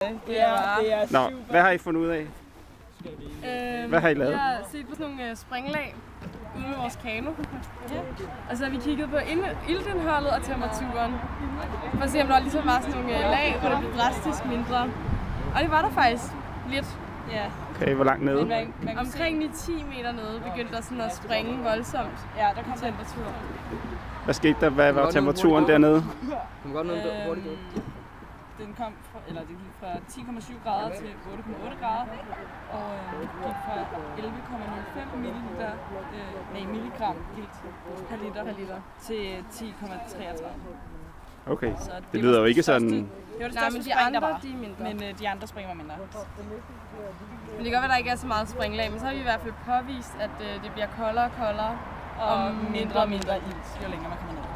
Det er Nå, hvad har I fundet ud af? Hvad har I lavet? Vi har set på sådan nogle springlag ude med vores kano. Og så har vi kigget på iltindholdet og temperaturen. For at se, om der ligesom var sådan nogle lag, hvor det blev drastisk mindre. Og det var der faktisk lidt. Ja. Okay, hvor langt nede? Omkring 10 meter nede begyndte der sådan at springe voldsomt. Ja, der kom temperatur. Hvad skete der? Hvad var temperaturen dernede? Den kom fra, eller det gik fra 10,7 grader til 8,8 grader, og gik fra 11,05 milligram ilt per liter til 10,33. Okay, det lyder jo ikke sådan... Det var det største spring, der var, men de andre spring var mindre. Men det kan godt være, der ikke er så meget springlag, men så har vi i hvert fald påvist, at det bliver koldere og koldere og mindre og mindre ilt, jo længere man kommer ned.